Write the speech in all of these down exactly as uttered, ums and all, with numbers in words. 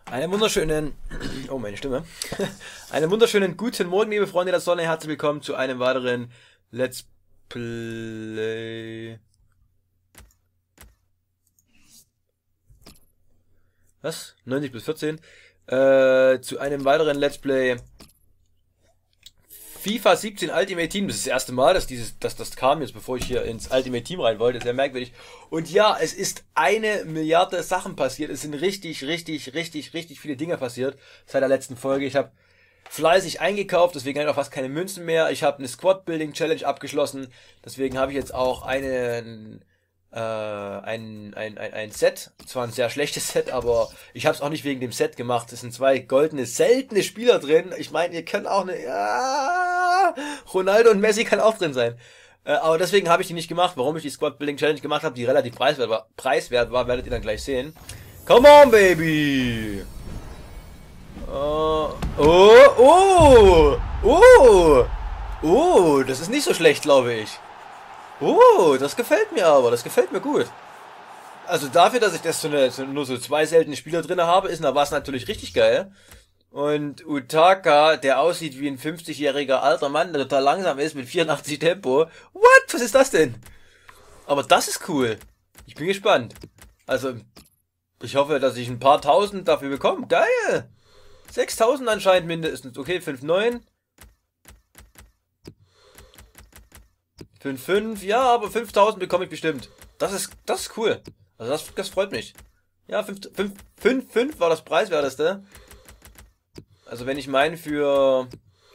Einen wunderschönen, oh meine Stimme, einen wunderschönen guten Morgen, liebe Freunde der Sonne, herzlich willkommen zu einem weiteren Let's Play, was? neunzig bis vierzehn, äh, zu einem weiteren Let's Play FIFA siebzehn Ultimate Team. Das ist das erste Mal, dass dieses, dass das kam jetzt, bevor ich hier ins Ultimate Team rein wollte. Sehr merkwürdig. Und ja, es ist eine Milliarde Sachen passiert. Es sind richtig, richtig, richtig, richtig viele Dinge passiert seit der letzten Folge. Ich habe fleißig eingekauft, deswegen habe ich auch fast keine Münzen mehr. Ich habe eine Squad Building Challenge abgeschlossen. Deswegen habe ich jetzt auch einen äh, ein, ein, ein, ein Set. Zwar ein sehr schlechtes Set, aber ich habe es auch nicht wegen dem Set gemacht. Es sind zwei goldene, seltene Spieler drin. Ich meine, ihr könnt auch eine... Ja, Ronaldo und Messi kann auch drin sein. Äh, aber deswegen habe ich die nicht gemacht. Warum ich die Squad Building Challenge gemacht habe, die relativ preiswert war, preiswert war, werdet ihr dann gleich sehen. Come on, baby! Uh, oh, oh, oh, oh, das ist nicht so schlecht, glaube ich. Oh, das gefällt mir aber, das gefällt mir gut. Also dafür, dass ich das so eine, so, nur so zwei seltene Spieler drin habe, ist was natürlich richtig geil. Und Utaka, der aussieht wie ein fünfzigjähriger alter Mann, der total langsam ist mit vierundachtzig Tempo. What? Was ist das denn? Aber das ist cool. Ich bin gespannt. Also, ich hoffe, dass ich ein paar tausend dafür bekomme. Geil! sechstausend anscheinend mindestens. Okay, fünf Komma neun. fünf Komma fünf. Ja, aber fünftausend bekomme ich bestimmt. Das ist, das ist cool. Also das, das freut mich. Ja, fünf Komma fünf war das preiswerteste. Also wenn ich meinen für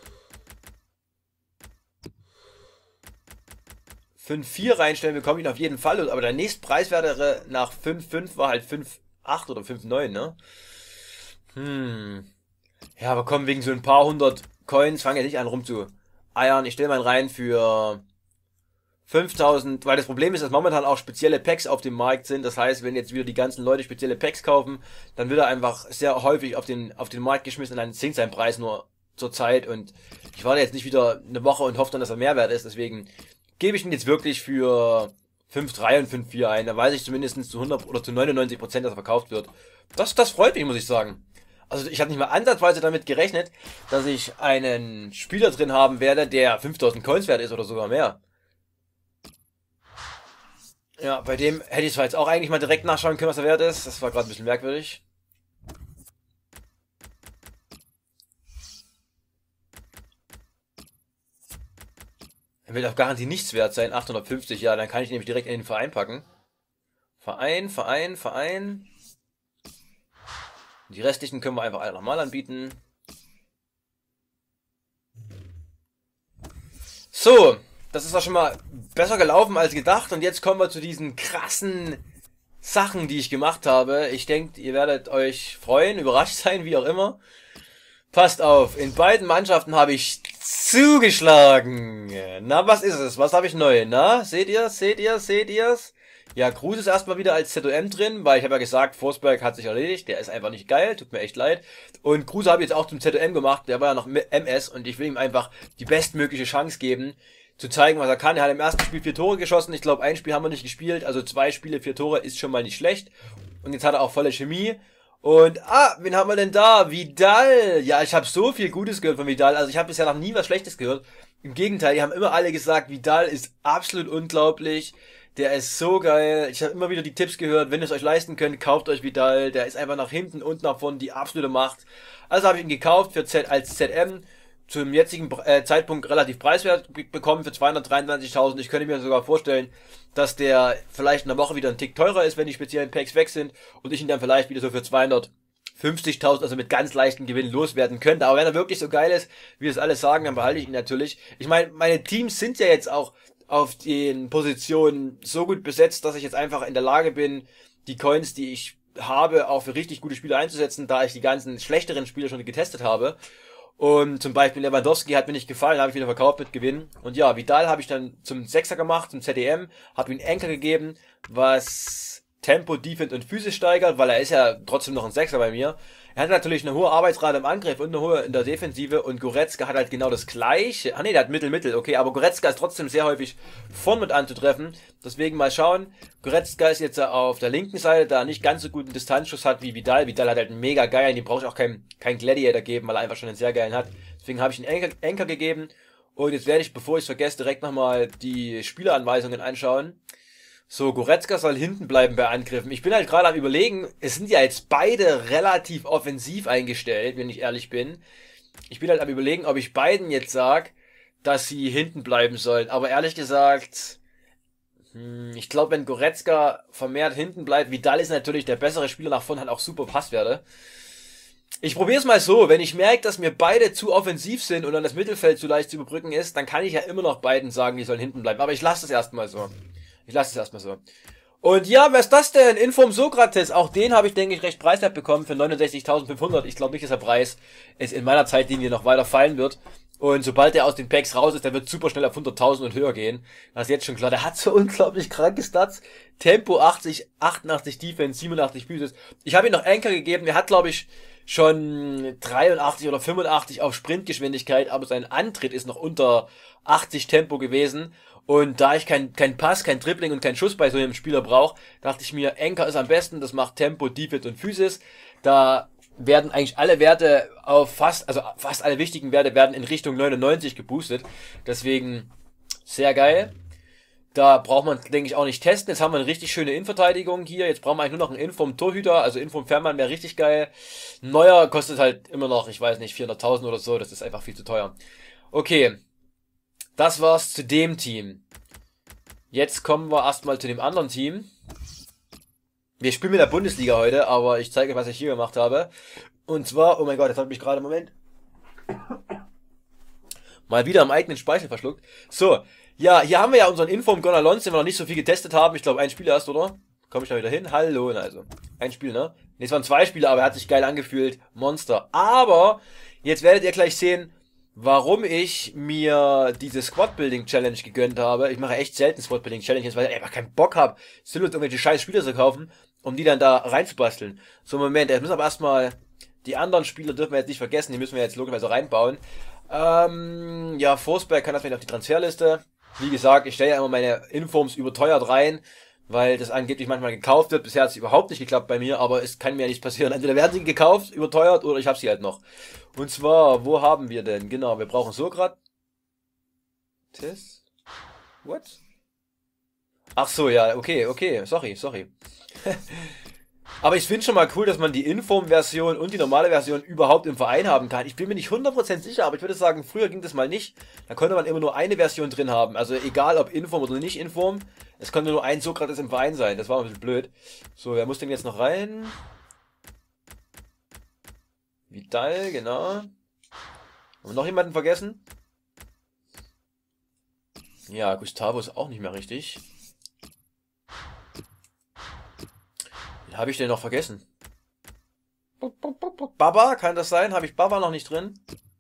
fünf Komma vier reinstellen, bekomme ich ihn auf jeden Fall. Aber der nächste preiswertere nach fünf Komma fünf war halt fünf Komma acht oder fünf Komma neun, ne? Hm. Ja, aber komm, wegen so ein paar hundert Coins fange ich nicht an rumzueiern. Ich stelle mal rein für fünftausend, weil das Problem ist, dass momentan auch spezielle Packs auf dem Markt sind. Das heißt, wenn jetzt wieder die ganzen Leute spezielle Packs kaufen, dann wird er einfach sehr häufig auf den, auf den Markt geschmissen und dann sinkt sein Preis nur zur Zeit. Und ich warte jetzt nicht wieder eine Woche und hoffe dann, dass er mehr wert ist. Deswegen gebe ich ihn jetzt wirklich für fünf Komma drei und fünf Komma vier ein. Da weiß ich zumindest zu hundert oder zu neunundneunzig Prozent, dass er verkauft wird. Das, das freut mich, muss ich sagen. Also ich habe nicht mal ansatzweise damit gerechnet, dass ich einen Spieler drin haben werde, der fünftausend Coins wert ist oder sogar mehr. Ja, bei dem hätte ich zwar jetzt auch eigentlich mal direkt nachschauen können, was er wert ist. Das war gerade ein bisschen merkwürdig. Er will auf Garantie nichts wert sein. achthundertfünfzig, ja, dann kann ich nämlich direkt in den Verein packen. Verein, Verein, Verein. Die restlichen können wir einfach alle nochmal anbieten. So, das ist auch schon mal besser gelaufen als gedacht. Und jetzt kommen wir zu diesen krassen Sachen, die ich gemacht habe. Ich denke, ihr werdet euch freuen, überrascht sein, wie auch immer. Passt auf, in beiden Mannschaften habe ich zugeschlagen. Na, was ist es? Was habe ich neu? Na, seht ihr, seht ihr, seht ihr's? Ja, Kruse ist erstmal wieder als Z O M drin, weil ich habe ja gesagt, Forsberg hat sich erledigt, der ist einfach nicht geil, tut mir echt leid. Und Kruse habe ich jetzt auch zum Z O M gemacht, der war ja noch M S und ich will ihm einfach die bestmögliche Chance geben, zu zeigen, was er kann. Er hat im ersten Spiel vier Tore geschossen, ich glaube ein Spiel haben wir nicht gespielt, also zwei Spiele, vier Tore ist schon mal nicht schlecht. Und jetzt hat er auch volle Chemie. Und, ah, wen haben wir denn da? Vidal. Ja, ich habe so viel Gutes gehört von Vidal, also ich habe bisher noch nie was Schlechtes gehört. Im Gegenteil, die haben immer alle gesagt, Vidal ist absolut unglaublich. Der ist so geil. Ich habe immer wieder die Tipps gehört, wenn ihr es euch leisten könnt, kauft euch Vidal. Der ist einfach nach hinten und nach vorne die absolute Macht. Also habe ich ihn gekauft für Z als Z M. Zum jetzigen äh, Zeitpunkt relativ preiswert bekommen für zweihundertdreiundzwanzigtausend. Ich könnte mir sogar vorstellen, dass der vielleicht in einer Woche wieder ein Tick teurer ist, wenn die speziellen Packs weg sind. Und ich ihn dann vielleicht wieder so für zweihundertfünfzigtausend, also mit ganz leichten Gewinn loswerden könnte. Aber wenn er wirklich so geil ist, wie es alle sagen, dann behalte ich ihn natürlich. Ich meine, meine Teams sind ja jetzt auch auf den Positionen so gut besetzt, dass ich jetzt einfach in der Lage bin, die Coins, die ich habe, auch für richtig gute Spieler einzusetzen, da ich die ganzen schlechteren Spieler schon getestet habe. Und zum Beispiel Lewandowski hat mir nicht gefallen, habe ich wieder verkauft mit Gewinn. Und ja, Vidal habe ich dann zum Sechser gemacht, zum Z D M, habe ihm Anker gegeben, was Tempo, Defense und Physis steigert, weil er ist ja trotzdem noch ein Sechser bei mir. Er hat natürlich eine hohe Arbeitsrate im Angriff und eine hohe in der Defensive und Goretzka hat halt genau das gleiche. Ah ne, der hat Mittel, Mittel, okay, aber Goretzka ist trotzdem sehr häufig vorn mit anzutreffen. Deswegen mal schauen. Goretzka ist jetzt auf der linken Seite, da er nicht ganz so guten Distanzschuss hat wie Vidal. Vidal hat halt einen mega geilen, den brauche ich auch keinen kein Gladiator geben, weil er einfach schon einen sehr geilen hat. Deswegen habe ich einen Enker, Enker gegeben. Und jetzt werde ich, bevor ich es vergesse, direkt nochmal die Spieleranweisungen anschauen. So, Goretzka soll hinten bleiben bei Angriffen. Ich bin halt gerade am Überlegen, es sind ja jetzt beide relativ offensiv eingestellt, wenn ich ehrlich bin. Ich bin halt am Überlegen, ob ich beiden jetzt sage, dass sie hinten bleiben sollen. Aber ehrlich gesagt, hm, ich glaube, wenn Goretzka vermehrt hinten bleibt, Vidal ist natürlich der bessere Spieler nach vorne, hat auch super Passwerte. Ich probiere es mal so, wenn ich merke, dass mir beide zu offensiv sind und dann das Mittelfeld zu leicht zu überbrücken ist, dann kann ich ja immer noch beiden sagen, die sollen hinten bleiben. Aber ich lasse es erstmal so. Ich lasse es erstmal so. Und ja, wer ist das denn? Inform Sokrates. Auch den habe ich, denke ich, recht preiswert bekommen für neunundsechzigtausendfünfhundert. Ich glaube nicht, dass der Preis es in meiner Zeitlinie noch weiter fallen wird. Und sobald der aus den Packs raus ist, der wird super schnell auf hunderttausend und höher gehen. Das ist jetzt schon klar. Der hat so unglaublich kranke Stats. Tempo achtzig, achtundachtzig Defense, siebenundachtzig Physis. Ich habe ihm noch Anker gegeben. Der hat, glaube ich, schon dreiundachtzig oder fünfundachtzig auf Sprintgeschwindigkeit, aber sein Antritt ist noch unter achtzig Tempo gewesen. Und da ich kein, kein Pass, kein Dribbling und kein Schuss bei so einem Spieler brauche, dachte ich mir, Anker ist am besten, das macht Tempo, Defense und Physis. Da werden eigentlich alle Werte auf fast, also fast alle wichtigen Werte werden in Richtung neunundneunzig geboostet. Deswegen sehr geil. Da braucht man, denke ich, auch nicht testen. Jetzt haben wir eine richtig schöne Innenverteidigung hier. Jetzt brauchen wir eigentlich nur noch einen Inform Torhüter, also Inform Fährmann wäre richtig geil. Neuer kostet halt immer noch, ich weiß nicht, vierhunderttausend oder so, das ist einfach viel zu teuer. Okay. Das war's zu dem Team. Jetzt kommen wir erstmal zu dem anderen Team. Wir spielen mit der Bundesliga heute, aber ich zeige, was ich hier gemacht habe. Und zwar, oh mein Gott, jetzt habe ich mich gerade im Moment mal wieder am eigenen Speichel verschluckt. So, ja, hier haben wir ja unseren Inform Gonalons, den wir noch nicht so viel getestet haben. Ich glaube, ein Spiel erst, oder? Komme ich da wieder hin? Hallo, also. Ein Spiel, ne? Ne, es waren zwei Spiele, aber er hat sich geil angefühlt. Monster. Aber, jetzt werdet ihr gleich sehen, warum ich mir diese Squad Building Challenge gegönnt habe. Ich mache echt selten Squad Building Challenges, weil ich einfach keinen Bock habe, sinnlos irgendwelche scheiß Spieler zu kaufen, um die dann da reinzubasteln. So, Moment, jetzt müssen aber erstmal, die anderen Spieler dürfen wir jetzt nicht vergessen, die müssen wir jetzt logischerweise reinbauen. Ähm, ja, Forsberg kann das vielleicht auf die Transferliste. Wie gesagt, ich stelle ja immer meine Informs überteuert rein, weil das angeblich manchmal gekauft wird. Bisher hat es überhaupt nicht geklappt bei mir, aber es kann mir ja nichts passieren. Entweder werden sie gekauft, überteuert, oder ich habe sie halt noch. Und zwar, wo haben wir denn? Genau, wir brauchen Sokrates. What? Ach so, ja, okay, okay, sorry, sorry. Aber ich finde schon mal cool, dass man die Inform-Version und die normale Version überhaupt im Verein haben kann. Ich bin mir nicht hundert Prozent sicher, aber ich würde sagen, früher ging das mal nicht. Da konnte man immer nur eine Version drin haben. Also egal ob Inform oder nicht Inform, es konnte nur ein Sokrates im Verein sein. Das war ein bisschen blöd. So, wer muss denn jetzt noch rein? Vidal, genau. Haben wir noch jemanden vergessen? Ja, Gustavo ist auch nicht mehr richtig. Wen habe ich denn noch vergessen? Baba, kann das sein? Habe ich Baba noch nicht drin?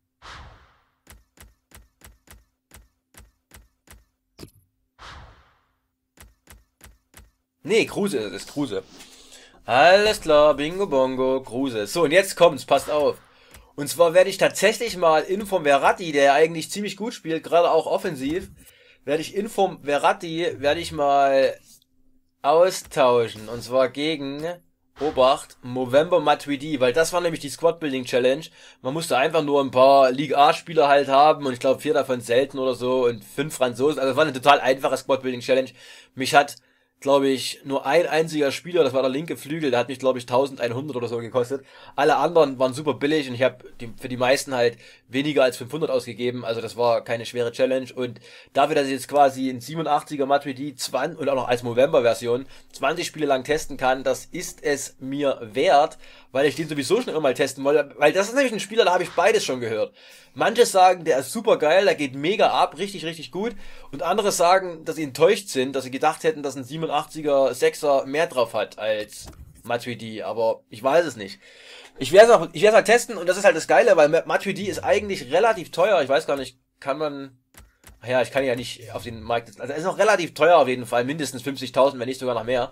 Nee, Kruse ist es, Kruse. Alles klar, Bingo Bongo, Kruse. So, und jetzt kommt's, passt auf. Und zwar werde ich tatsächlich mal Inform Verratti, der ja eigentlich ziemlich gut spielt, gerade auch offensiv, werde ich Inform Verratti, werde ich mal austauschen. Und zwar gegen, Obacht, Movember Matuidi, weil das war nämlich die Squad Building Challenge. Man musste einfach nur ein paar Ligue A Spieler halt haben und ich glaube vier davon selten oder so und fünf Franzosen. Also es war eine total einfache Squad Building Challenge. Mich hat, glaube ich, nur ein einziger Spieler, das war der linke Flügel, der hat mich, glaube ich, eintausendeinhundert oder so gekostet. Alle anderen waren super billig und ich habe die, für die meisten halt weniger als fünfhundert ausgegeben, also das war keine schwere Challenge und dafür, dass ich jetzt quasi in siebenundachtziger Matuidi zwanzig und auch noch als November-Version zwanzig Spiele lang testen kann, das ist es mir wert, weil ich den sowieso schon immer mal testen wollte, weil das ist nämlich ein Spieler, da habe ich beides schon gehört. Manche sagen, der ist super geil, der geht mega ab, richtig, richtig gut. Und andere sagen, dass sie enttäuscht sind, dass sie gedacht hätten, dass ein siebenundachtziger Sechser mehr drauf hat als Matuidi. Aber ich weiß es nicht. Ich werde es auch, ich werde es halt testen und das ist halt das Geile, weil Matuidi ist eigentlich relativ teuer. Ich weiß gar nicht, kann man, ach ja, ich kann ja nicht auf den Markt, also er ist noch relativ teuer auf jeden Fall, mindestens fünfzigtausend, wenn nicht sogar noch mehr.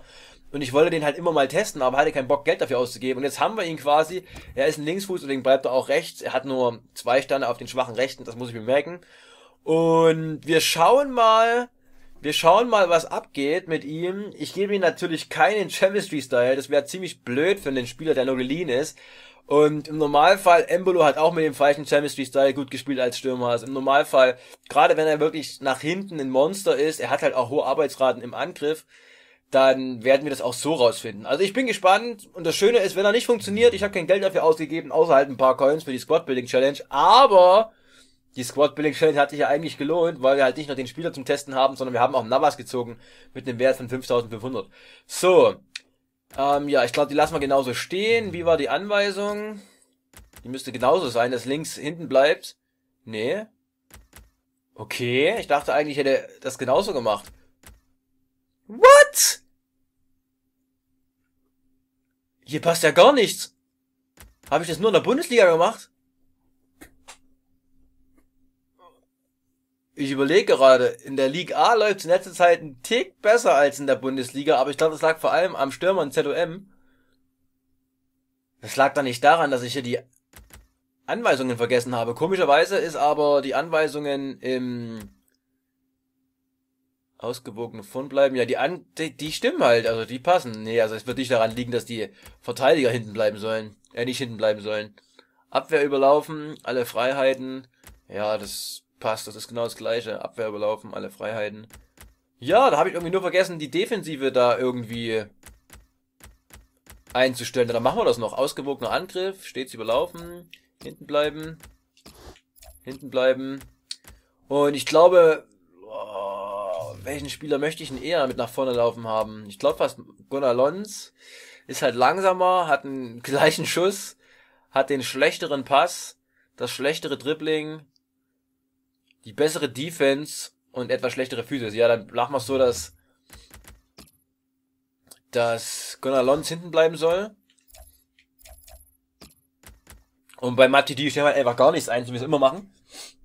Und ich wollte den halt immer mal testen, aber hatte keinen Bock, Geld dafür auszugeben. Und jetzt haben wir ihn quasi. Er ist ein Linksfuß, deswegen bleibt er auch rechts. Er hat nur zwei Sterne auf den schwachen Rechten, das muss ich bemerken. Und wir schauen mal, wir schauen mal, was abgeht mit ihm. Ich gebe ihm natürlich keinen Chemistry-Style. Das wäre ziemlich blöd für einen Spieler, der nur geliehen ist. Und im Normalfall, Embolo hat auch mit dem falschen Chemistry-Style gut gespielt als Stürmer. Also im Normalfall, gerade wenn er wirklich nach hinten ein Monster ist, er hat halt auch hohe Arbeitsraten im Angriff, dann werden wir das auch so rausfinden. Also ich bin gespannt und das Schöne ist, wenn er nicht funktioniert, ich habe kein Geld dafür ausgegeben, außer halt ein paar Coins für die Squad Building Challenge, aber die Squad Building Challenge hat sich ja eigentlich gelohnt, weil wir halt nicht nur den Spieler zum Testen haben, sondern wir haben auch Navas gezogen mit einem Wert von fünftausendfünfhundert. So, ähm, ja, ich glaube, die lassen wir genauso stehen. Wie war die Anweisung? Die müsste genauso sein, dass links hinten bleibt. Nee. Okay, ich dachte eigentlich, hätte das genauso gemacht. What? Hier passt ja gar nichts. Habe ich das nur in der Bundesliga gemacht? Ich überlege gerade, in der Liga A läuft es in letzter Zeit ein Tick besser als in der Bundesliga, aber ich glaube, das lag vor allem am Stürmer in Z O M. Das lag dann nicht daran, dass ich hier die Anweisungen vergessen habe. Komischerweise ist aber die Anweisungen im ausgewogene Vorn bleiben. Ja, die, an die, die stimmen halt, also die passen. Nee, also es wird nicht daran liegen, dass die Verteidiger hinten bleiben sollen. Äh, nicht hinten bleiben sollen. Abwehr überlaufen, alle Freiheiten. Ja, das passt, das ist genau das gleiche. Abwehr überlaufen, alle Freiheiten. Ja, da habe ich irgendwie nur vergessen, die Defensive da irgendwie einzustellen. Dann machen wir das noch. Ausgewogener Angriff, stets überlaufen, hinten bleiben, hinten bleiben. Und ich glaube, oh, welchen Spieler möchte ich denn eher mit nach vorne laufen haben? Ich glaube fast Gunnar Lons. Ist halt langsamer, hat einen gleichen Schuss, hat den schlechteren Pass, das schlechtere Dribbling, die bessere Defense und etwas schlechtere Füße. Ja, dann machen wir es so, dass dass Gunnar Lons hinten bleiben soll. Und bei Matuidi stellen wir einfach gar nichts ein, so wie wir es immer machen.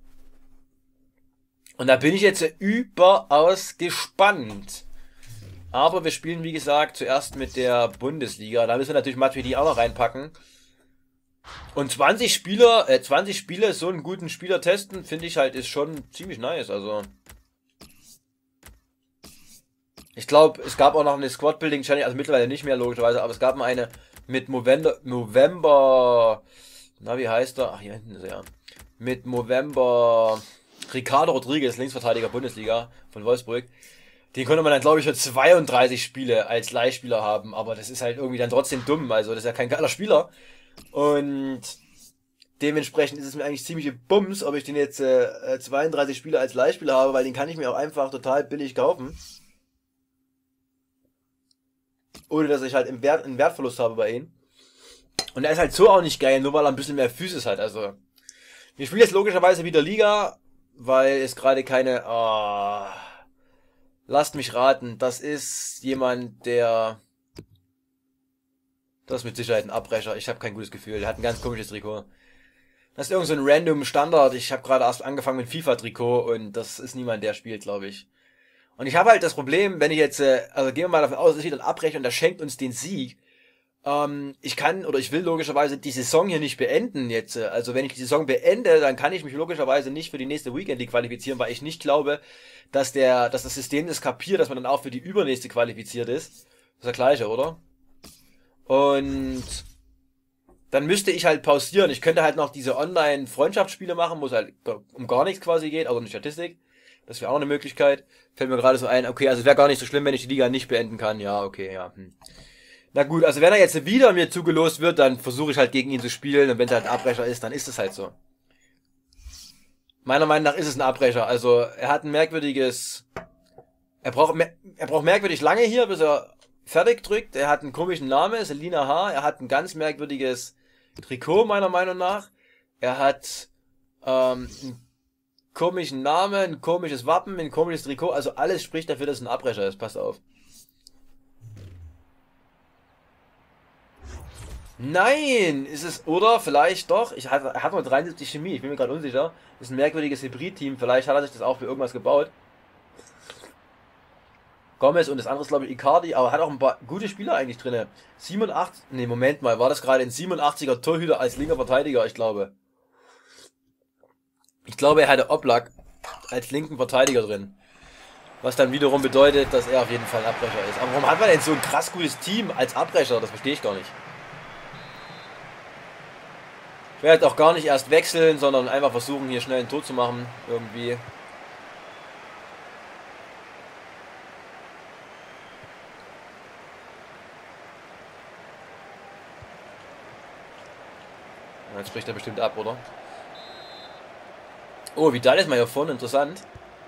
Und da bin ich jetzt überaus gespannt. Aber wir spielen, wie gesagt, zuerst mit der Bundesliga. Da müssen wir natürlich Matuidi auch noch reinpacken. Und zwanzig Spieler, äh, zwanzig Spiele, so einen guten Spieler testen, finde ich halt, ist schon ziemlich nice, also. Ich glaube, es gab auch noch eine Squad Building Challenge, also mittlerweile nicht mehr logischerweise, aber es gab mal eine mit Movember, Movember, na wie heißt er? Ach, hier hinten ist er. Mit Movember Ricardo Rodriguez, Linksverteidiger Bundesliga von Wolfsburg. Den konnte man dann, glaube ich, für zweiunddreißig Spiele als Leihspieler haben, aber das ist halt irgendwie dann trotzdem dumm, also das ist ja kein geiler Spieler. Und dementsprechend ist es mir eigentlich ziemlich Bums, ob ich den jetzt äh, zweiunddreißig Spiele als Leihspieler habe, weil den kann ich mir auch einfach total billig kaufen. Ohne dass ich halt im Wert, einen Wertverlust habe bei ihm. Und er ist halt so auch nicht geil, nur weil er ein bisschen mehr Füße hat. Also, wir spielen jetzt logischerweise wieder Liga, weil es gerade keine... Oh, lasst mich raten, das ist jemand, der... Das ist mit Sicherheit ein Abbrecher. Ich habe kein gutes Gefühl. Der hat ein ganz komisches Trikot. Das ist irgend so ein random Standard. Ich habe gerade erst angefangen mit FIFA-Trikot und das ist niemand, der spielt, glaube ich. Und ich habe halt das Problem, wenn ich jetzt, äh, also gehen wir mal davon aus, es ist wieder ein Abbrecher und der schenkt uns den Sieg. Ähm, ich kann oder ich will logischerweise die Saison hier nicht beenden jetzt. Äh, also wenn ich die Saison beende, dann kann ich mich logischerweise nicht für die nächste Weekend League qualifizieren, weil ich nicht glaube, dass der, dass das System das kapiert, dass man dann auch für die übernächste qualifiziert ist. Das ist das gleiche, oder? Und dann müsste ich halt pausieren. Ich könnte halt noch diese Online-Freundschaftsspiele machen, wo es halt um gar nichts quasi geht, also eine Statistik. Das wäre auch eine Möglichkeit. Fällt mir gerade so ein, okay, also es wäre gar nicht so schlimm, wenn ich die Liga nicht beenden kann. Ja, okay, ja. Hm. Na gut, also wenn er jetzt wieder mir zugelost wird, dann versuche ich halt gegen ihn zu spielen. Und wenn es halt ein Abbrecher ist, dann ist es halt so. Meiner Meinung nach ist es ein Abbrecher. Also er hat ein merkwürdiges... Er braucht, er braucht merkwürdig lange hier, bis er fertig drückt. Er hat einen komischen Namen, Selina H. Er hat ein ganz merkwürdiges Trikot, meiner Meinung nach. Er hat ähm, einen komischen Namen, ein komisches Wappen, ein komisches Trikot. Also alles spricht dafür, dass es ein Abbrecher ist. Passt auf. Nein, ist es, oder vielleicht doch, ich hatte, er hat nur dreiundsiebzig Chemie, ich bin mir gerade unsicher. Ist ein merkwürdiges Hybrid-Team, vielleicht hat er sich das auch für irgendwas gebaut. Gomez und das andere ist, glaube ich, Icardi, aber hat auch ein paar gute Spieler eigentlich drin. siebenundachtzig, nee, Moment mal, war das gerade ein siebenundachtziger Torhüter als linker Verteidiger, ich glaube. Ich glaube, er hatte Oblak als linken Verteidiger drin. Was dann wiederum bedeutet, dass er auf jeden Fall ein Abbrecher ist. Aber warum hat man denn so ein krass gutes Team als Abbrecher? Das verstehe ich gar nicht. Ich werde auch gar nicht erst wechseln, sondern einfach versuchen, hier schnell ein Tor zu machen. Irgendwie. Jetzt bricht er bestimmt ab, oder? Oh, Vidal ist mal hier vorne, interessant.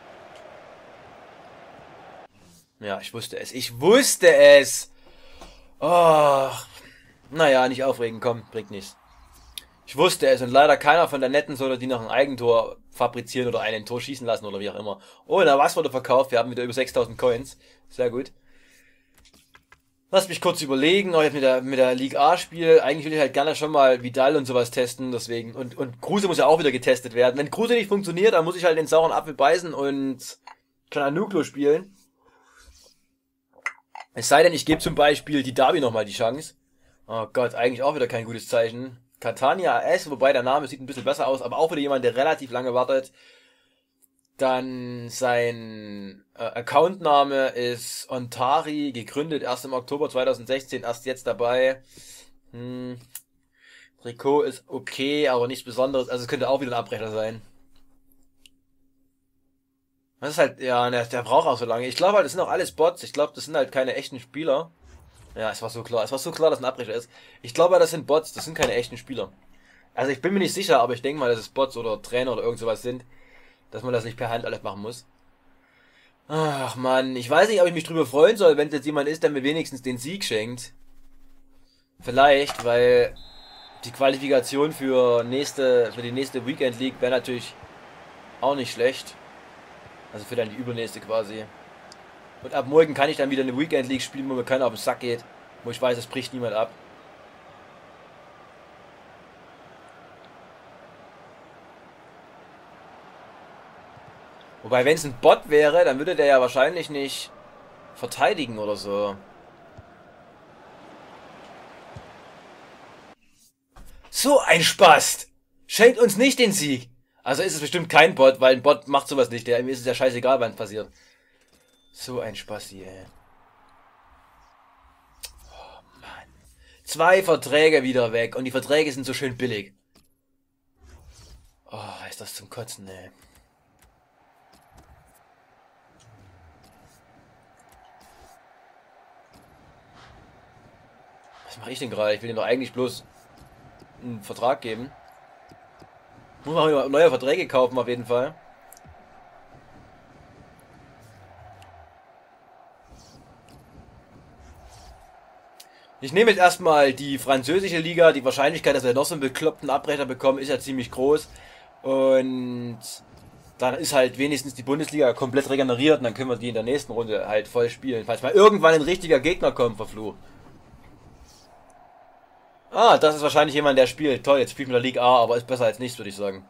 Ja, ich wusste es. Ich wusste es! Oh. Naja, nicht aufregen, komm, bringt nichts. Ich wusste es und leider keiner von der Netten soll die noch ein Eigentor fabrizieren oder einen Tor schießen lassen oder wie auch immer. Oh, na was wurde verkauft? Wir haben wieder über sechstausend Coins. Sehr gut. Lass mich kurz überlegen, ob ich mit der, mit der Ligue A spiele. Eigentlich will ich halt gerne schon mal Vidal und sowas testen, deswegen. Und, und Kruse muss ja auch wieder getestet werden. Wenn Kruse nicht funktioniert, dann muss ich halt den sauren Apfel beißen und Cananuklo spielen. Es sei denn, ich gebe zum Beispiel die Derby nochmal die Chance. Oh Gott, eigentlich auch wieder kein gutes Zeichen. Catania A S, wobei der Name sieht ein bisschen besser aus, aber auch wieder jemand, der relativ lange wartet. Dann sein äh, Accountname ist Ontari, gegründet erst im Oktober zweitausendsechzehn, erst jetzt dabei. Hm. Trikot ist okay, aber nichts Besonderes, also es könnte auch wieder ein Abbrecher sein. Das ist halt, ja, der, der braucht auch so lange. Ich glaube halt, das sind auch alles Bots, ich glaube, das sind halt keine echten Spieler. Ja, es war so klar, es war so klar, dass ein Abbrecher ist. Ich glaube, das sind Bots, das sind keine echten Spieler. Also ich bin mir nicht sicher, aber ich denke mal, dass es Bots oder Trainer oder irgend sowas sind. Dass man das nicht per Hand alles machen muss. Ach man, ich weiß nicht, ob ich mich drüber freuen soll, wenn es jetzt jemand ist, der mir wenigstens den Sieg schenkt. Vielleicht, weil die Qualifikation für nächste, für die nächste Weekend League wäre natürlich auch nicht schlecht. Also für dann die übernächste quasi. Und ab morgen kann ich dann wieder eine Weekend League spielen, wo mir keiner auf den Sack geht. Wo ich weiß, es bricht niemand ab. Wobei, wenn es ein Bot wäre, dann würde der ja wahrscheinlich nicht verteidigen oder so. So ein Spast! Schenkt uns nicht den Sieg! Also ist es bestimmt kein Bot, weil ein Bot macht sowas nicht. Der, ihm ist es ja scheißegal, wann es passiert. So ein Spasti, ey. Oh Mann. Zwei Verträge wieder weg und die Verträge sind so schön billig. Oh, ist das zum Kotzen, ey. Was mache ich denn gerade? Ich will ihm doch eigentlich bloß einen Vertrag geben. Muss man neue Verträge kaufen auf jeden Fall. Ich nehme jetzt erstmal die französische Liga. Die Wahrscheinlichkeit, dass wir noch so einen bekloppten Abbrecher bekommen, ist ja ziemlich groß. Und dann ist halt wenigstens die Bundesliga komplett regeneriert und dann können wir die in der nächsten Runde halt voll spielen. Falls mal irgendwann ein richtiger Gegner kommt, verflucht. Ah, das ist wahrscheinlich jemand, der spielt. Toll, jetzt spielt mit der Liga A, aber ist besser als nichts, würde ich sagen.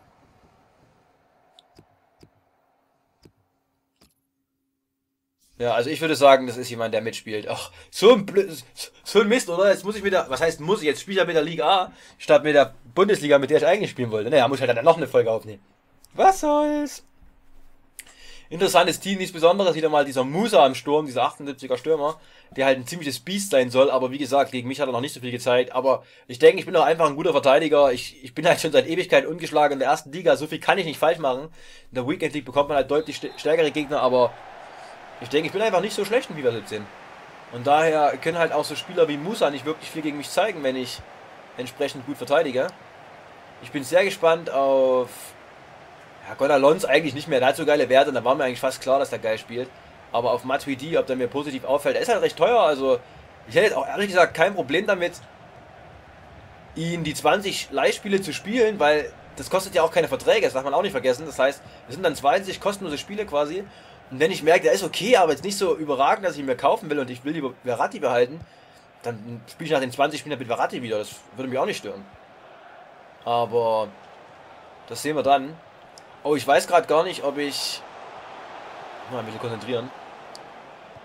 Ja, also ich würde sagen, das ist jemand, der mitspielt. Ach, so ein Blö so ein Mist, oder? Jetzt muss ich mit der, was heißt muss ich? Jetzt spiele ich ja mit der Liga A, statt mit der Bundesliga, mit der ich eigentlich spielen wollte. Naja, muss ich halt dann noch eine Folge aufnehmen. Was soll's? Interessantes Team, nichts Besonderes. Wieder mal dieser Musa im Sturm, dieser achtundsiebziger Stürmer, der halt ein ziemliches Biest sein soll. Aber wie gesagt, gegen mich hat er noch nicht so viel gezeigt. Aber ich denke, ich bin doch einfach ein guter Verteidiger. Ich, ich bin halt schon seit Ewigkeit ungeschlagen in der ersten Liga. So viel kann ich nicht falsch machen. In der Weekend League bekommt man halt deutlich stärkere Gegner. Aber ich denke, ich bin einfach nicht so schlecht in FIFA siebzehn. Und daher können halt auch so Spieler wie Musa nicht wirklich viel gegen mich zeigen, wenn ich entsprechend gut verteidige. Ich bin sehr gespannt auf... Ja, Gonalons eigentlich nicht mehr, der hat so geile Werte und da war mir eigentlich fast klar, dass der geil spielt. Aber auf Matuidi, ob der mir positiv auffällt, der ist halt recht teuer, also ich hätte jetzt auch ehrlich gesagt kein Problem damit, ihn die zwanzig Leihspiele zu spielen, weil das kostet ja auch keine Verträge, das darf man auch nicht vergessen. Das heißt, es sind dann zwanzig kostenlose Spiele quasi. Und wenn ich merke, der ist okay, aber jetzt nicht so überragend, dass ich ihn mir kaufen will und ich will lieber Verratti behalten, dann spiele ich nach den zwanzig Spielen mit Verratti wieder, das würde mich auch nicht stören. Aber das sehen wir dann. Oh, ich weiß gerade gar nicht, ob ich... Mal ein bisschen konzentrieren.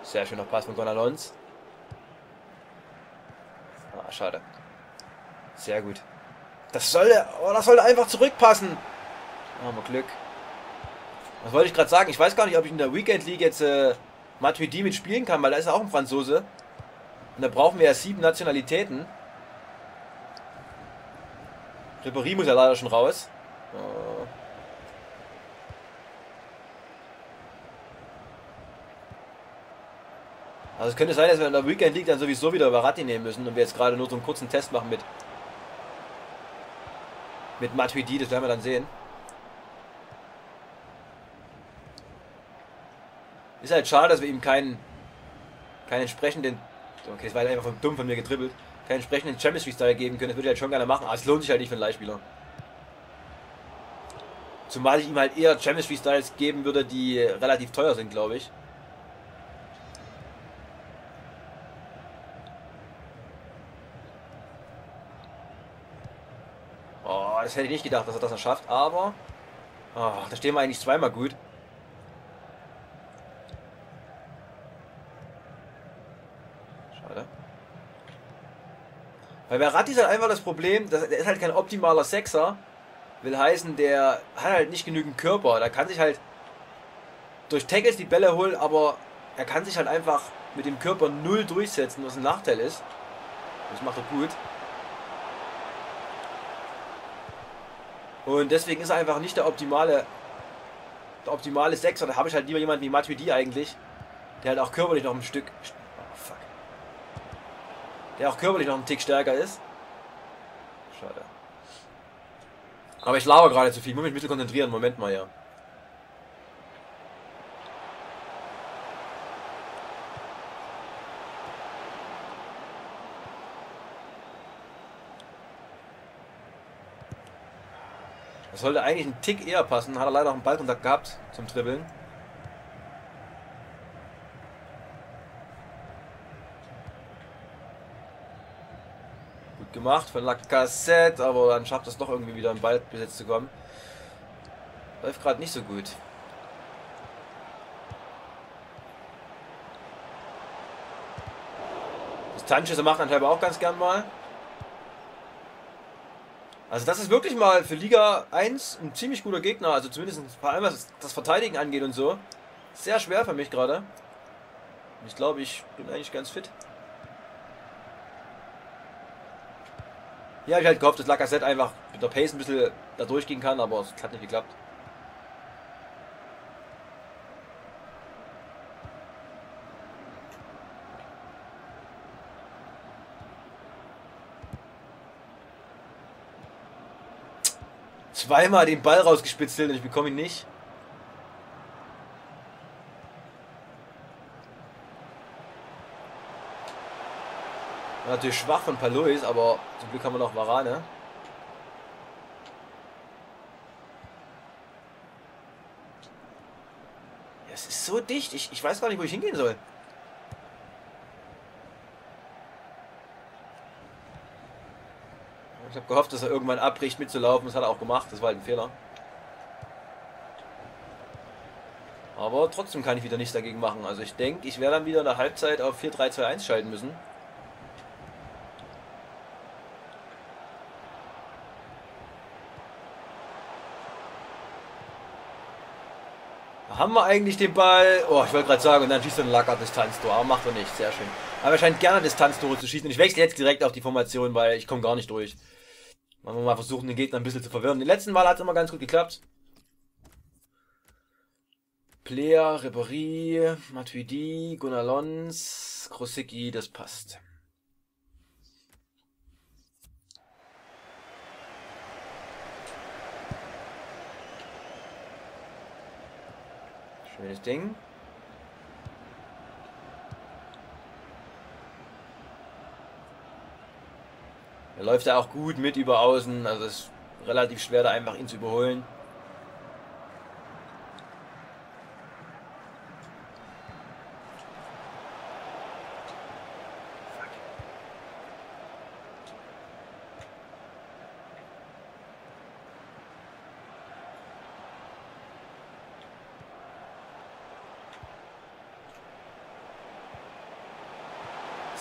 Sehr schöner Pass von Gonalons. Ah, schade. Sehr gut. Das sollte, oh, das sollte einfach zurückpassen. Haben wir Glück. Was wollte ich gerade sagen? Ich weiß gar nicht, ob ich in der Weekend League jetzt äh, Matuidi mitspielen kann, weil da ist er auch ein Franzose. Und da brauchen wir ja sieben Nationalitäten. Ribéry muss ja leider schon raus. Äh. Also es könnte sein, dass wir in der Weekend League dann sowieso wieder Verratti nehmen müssen und wir jetzt gerade nur so einen kurzen Test machen mit mit Matuidi, das werden wir dann sehen. Ist halt schade, dass wir ihm keinen keinen entsprechenden, okay, es war halt einfach dumm von mir getribbelt, keinen entsprechenden Chemistry-Style geben können. Das würde ich halt schon gerne machen, aber es lohnt sich halt nicht für einen Leihspieler. Zumal ich ihm halt eher Chemistry-Styles geben würde, die relativ teuer sind, glaube ich. Oh, das hätte ich nicht gedacht, dass er das noch schafft, aber oh, da stehen wir eigentlich zweimal gut. Schade. Bei Verratti ist halt einfach das Problem, dass, der ist halt kein optimaler Sechser. Will heißen, der hat halt nicht genügend Körper. Da kann sich halt durch Tackles die Bälle holen, aber er kann sich halt einfach mit dem Körper null durchsetzen, was ein Nachteil ist. Das macht er gut. Und deswegen ist er einfach nicht der optimale, der optimale Sechser. Da habe ich halt lieber jemanden wie Matuidi eigentlich, der halt auch körperlich noch ein Stück, oh fuck, der auch körperlich noch einen Tick stärker ist. Schade. Aber ich laber gerade zu viel. Ich muss mich ein bisschen konzentrieren. Moment mal, ja. Das sollte eigentlich einen Tick eher passen. Hat er leider auch einen Ballkontakt gehabt zum Dribbeln. Gut gemacht von Lacazette, aber dann schafft es doch irgendwie wieder in Ballbesitz zu kommen. Läuft gerade nicht so gut. Das Tanschüsse macht anscheinend auch ganz gern mal. Also das ist wirklich mal für Liga eins ein ziemlich guter Gegner, also zumindest vor allem was das Verteidigen angeht und so. Sehr schwer für mich gerade. Ich glaube, ich bin eigentlich ganz fit. Hier habe ich halt gehofft, dass Lacazette einfach mit der Pace ein bisschen da durchgehen kann, aber es hat nicht geklappt. Zweimal den Ball rausgespitzelt und ich bekomme ihn nicht. War natürlich schwach von Palois, aber zum Glück haben wir noch Varane. Ja, es ist so dicht, ich, ich weiß gar nicht, wo ich hingehen soll. Ich habe gehofft, dass er irgendwann abbricht mitzulaufen. Das hat er auch gemacht. Das war halt ein Fehler. Aber trotzdem kann ich wieder nichts dagegen machen. Also ich denke, ich werde dann wieder in der Halbzeit auf vier drei zwei eins schalten müssen. Haben wir eigentlich den Ball? Oh, ich wollte gerade sagen, und dann schießt er einen Lacker Distanztor. Aber macht er nicht. Sehr schön. Aber er scheint gerne Distanztore zu schießen. Und ich wechsle jetzt direkt auf die Formation, weil ich komme gar nicht durch. Machen wir mal versuchen, den Gegner ein bisschen zu verwirren. Die letzten Mal hat es immer ganz gut geklappt. Player, Ribéry, Matuidi, Gonalons, Krosicki, das passt. Schönes Ding. Er läuft ja auch gut mit über außen, also es ist relativ schwer da einfach ihn zu überholen.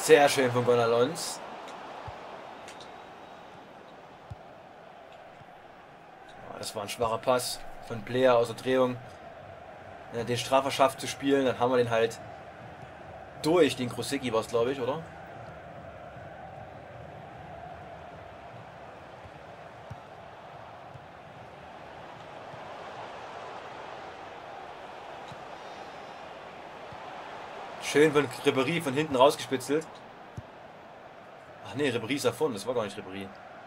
Sehr schön von Gonalons. Das war ein schwacher Pass von Player aus der Drehung. Wenn er den Strafer schafft zu spielen, dann haben wir den halt durch. Den Krosicki war es, glaube ich, oder? Schön von Ribéry von hinten rausgespitzelt. Ach nee, Ribéry ist davon, das war gar nicht Ribéry.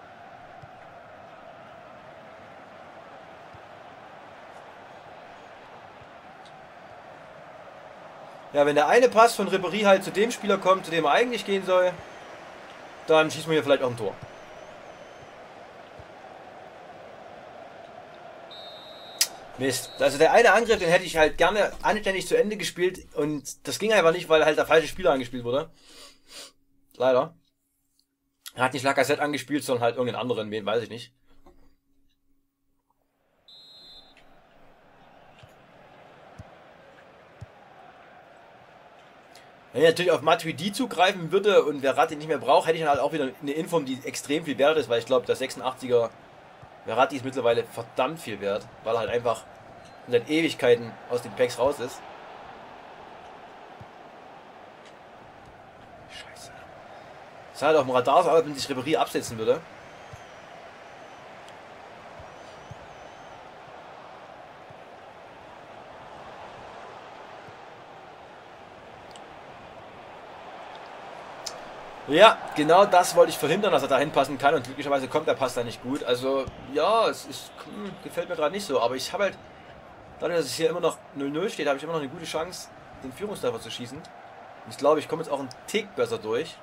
Ja, wenn der eine Pass von Ribéry halt zu dem Spieler kommt, zu dem er eigentlich gehen soll, dann schießen wir hier vielleicht auch ein Tor. Mist. Also der eine Angriff, den hätte ich halt gerne anständig zu Ende gespielt und das ging einfach nicht, weil halt der falsche Spieler angespielt wurde. Leider. Er hat nicht Lacazette angespielt, sondern halt irgendeinen anderen, wen weiß ich nicht. Wenn ich natürlich auf Matuidi zugreifen würde und Verratti nicht mehr braucht, hätte ich dann halt auch wieder eine Inform, die extrem viel wert ist, weil ich glaube, der sechsundachtziger Verratti ist mittlerweile verdammt viel wert, weil er halt einfach seit Ewigkeiten aus den Packs raus ist. Scheiße. Das ist halt auf dem Radar, aber wenn sich Ribéry absetzen würde. Ja, genau das wollte ich verhindern, dass er da hinpassen kann und glücklicherweise kommt der Pass da nicht gut. Also, ja, es ist, hm, gefällt mir gerade nicht so, aber ich habe halt, dadurch, dass es hier immer noch null null steht, habe ich immer noch eine gute Chance, den Führungstreffer zu schießen. Und ich glaube, ich komme jetzt auch einen Tick besser durch.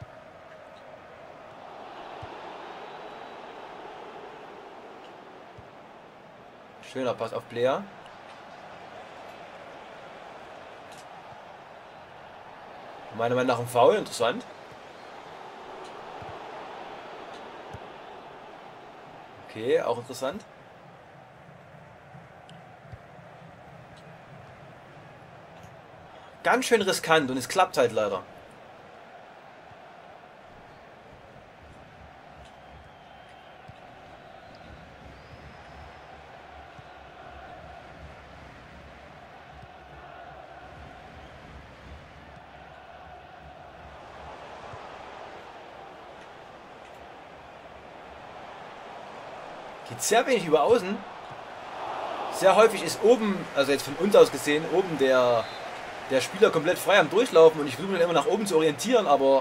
Schöner Pass auf Player. Meiner Meinung nach ein Foul, interessant. Okay, auch interessant. Ganz schön riskant und es klappt halt leider. Geht sehr wenig über außen. Sehr häufig ist oben, also jetzt von uns aus gesehen, oben der, der Spieler komplett frei am Durchlaufen und ich versuche dann immer nach oben zu orientieren, aber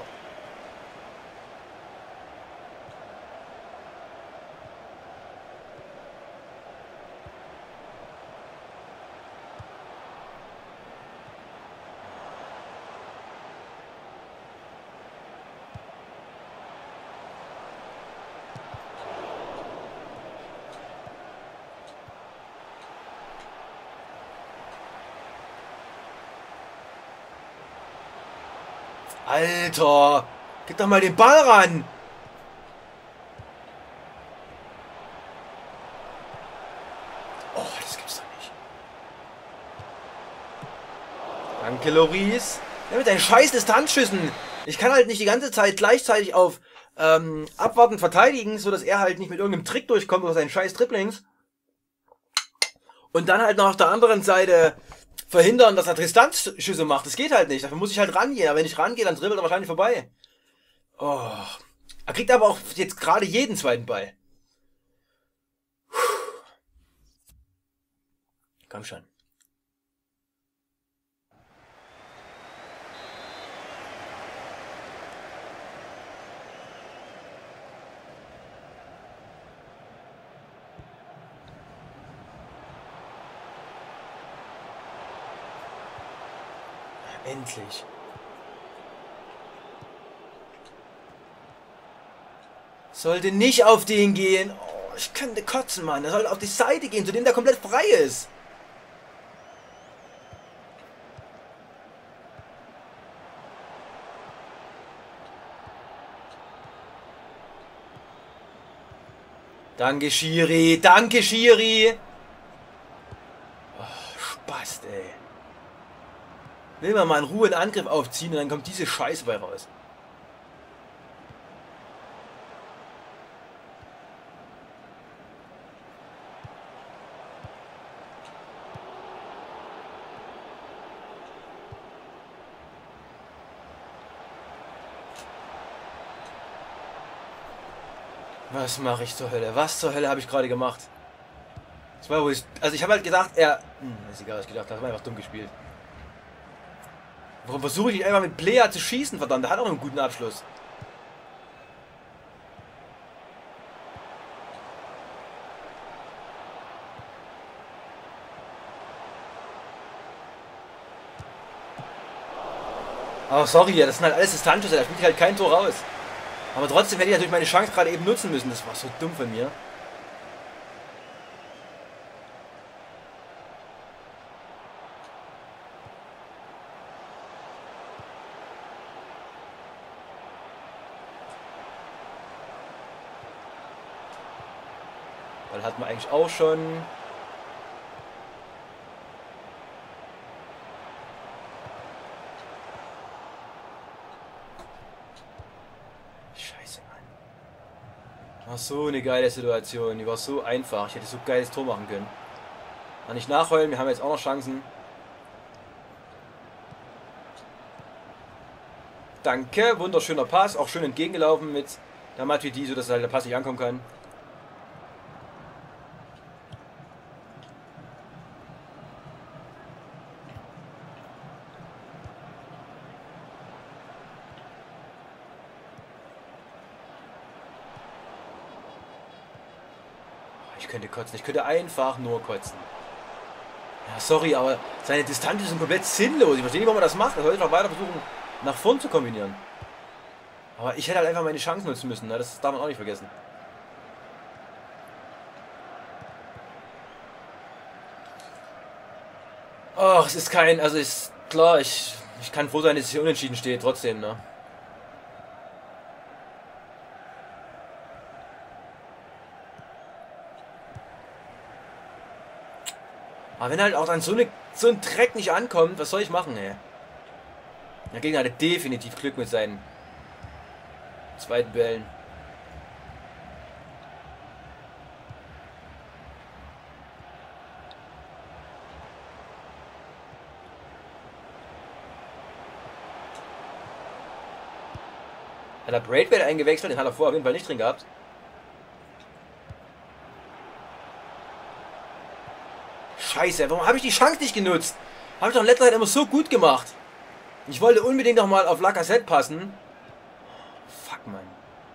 Alter, gib doch mal den Ball ran. Oh, das gibt's doch nicht. Danke, Loris. Ja, mit deinen scheiß Distanzschüssen. Ich kann halt nicht die ganze Zeit gleichzeitig auf ähm, abwarten, verteidigen, so dass er halt nicht mit irgendeinem Trick durchkommt oder seinen scheiß Dribblings. Und dann halt noch auf der anderen Seite verhindern, dass er Distanzschüsse macht. Das geht halt nicht. Dafür muss ich halt rangehen. Aber wenn ich rangehe, dann dribbelt er wahrscheinlich vorbei. Oh. Er kriegt aber auch jetzt gerade jeden zweiten Ball. Puh. Komm schon. Endlich. Sollte nicht auf den gehen. Oh, ich könnte kotzen, Mann. Er sollte auf die Seite gehen, zu dem der komplett frei ist. Danke, Schiri. Danke, Schiri. Oh, Spaß, ey. Will man mal in Ruhe einen Angriff aufziehen und dann kommt diese Scheiße bei raus. Was mache ich zur Hölle? Was zur Hölle habe ich gerade gemacht? Das war, wo ich, also ich habe halt gedacht, er... Hm, ist egal, was ich gedacht habe. Das war einfach dumm gespielt. Warum versuche ich nicht einfach mit Player zu schießen, verdammt? Der hat auch noch einen guten Abschluss. Oh, sorry, das sind halt alles Distanzschüsse, da spielt halt kein Tor raus. Aber trotzdem hätte ich natürlich meine Chance gerade eben nutzen müssen. Das war so dumm von mir. Weil hat man eigentlich auch schon. Scheiße, Mann. War so eine geile Situation. Die war so einfach. Ich hätte so ein geiles Tor machen können. Kann nicht nachheulen. Wir haben jetzt auch noch Chancen. Danke. Wunderschöner Pass. Auch schön entgegengelaufen mit der Matuidi, so dass halt der Pass nicht ankommen kann. Ich könnte kotzen. Ich könnte einfach nur kotzen. Ja, sorry, aber seine Distanz sind komplett sinnlos. Ich verstehe nicht, warum man das macht. Er sollte noch weiter versuchen, nach vorn zu kombinieren. Aber ich hätte halt einfach meine Chance nutzen müssen. Ne? Das darf man auch nicht vergessen. Ach, es ist kein... Also ist klar, ich, ich kann froh sein, dass es hier unentschieden steht. Trotzdem, ne? Aber wenn halt auch dann so, eine, so ein Dreck nicht ankommt, was soll ich machen, ey? Der Gegner hatte definitiv Glück mit seinen zweiten Bällen. Hat er Braithwaite eingewechselt, den hat er vorher auf jeden Fall nicht drin gehabt. Scheiße, warum habe ich die Chance nicht genutzt? Habe ich doch in letzter Zeit immer so gut gemacht. Ich wollte unbedingt noch mal auf Lacazette passen. Fuck, Mann.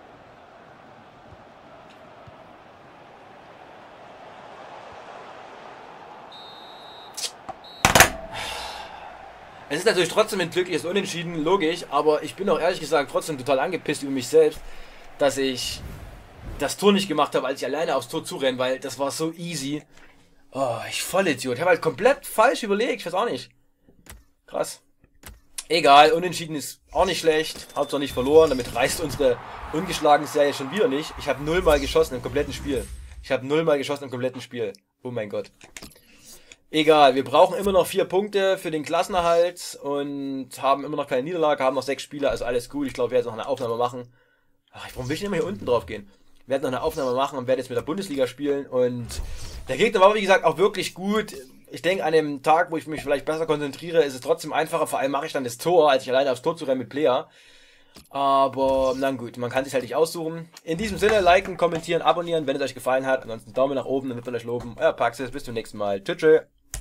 Es ist natürlich trotzdem ein glückliches Unentschieden, logisch, aber ich bin auch ehrlich gesagt trotzdem total angepisst über mich selbst, dass ich das Tor nicht gemacht habe, als ich alleine aufs Tor zurenne, weil das war so easy. Oh, ich Vollidiot. Ich habe halt komplett falsch überlegt. Ich weiß auch nicht. Krass. Egal, unentschieden ist auch nicht schlecht. Hauptsache nicht verloren. Damit reißt unsere ungeschlagene Serie schon wieder nicht. Ich habe nullmal geschossen im kompletten Spiel. Ich habe nullmal geschossen im kompletten Spiel. Oh mein Gott. Egal, wir brauchen immer noch vier Punkte für den Klassenerhalt und haben immer noch keine Niederlage, haben noch sechs Spieler, also alles gut. Ich glaube, wir werden jetzt noch eine Aufnahme machen. Ach, warum will ich denn immer hier unten drauf gehen? Wir werden noch eine Aufnahme machen und werden jetzt mit der Bundesliga spielen. Und der Gegner war, wie gesagt, auch wirklich gut. Ich denke, an dem Tag, wo ich mich vielleicht besser konzentriere, ist es trotzdem einfacher. Vor allem mache ich dann das Tor, als ich alleine aufs Tor zu rennen mit Player. Aber, na gut, man kann sich halt nicht aussuchen. In diesem Sinne, liken, kommentieren, abonnieren, wenn es euch gefallen hat. Ansonsten Daumen nach oben, damit wir euch loben. Euer Paxis, bis zum nächsten Mal. Tschüss. Tschüss.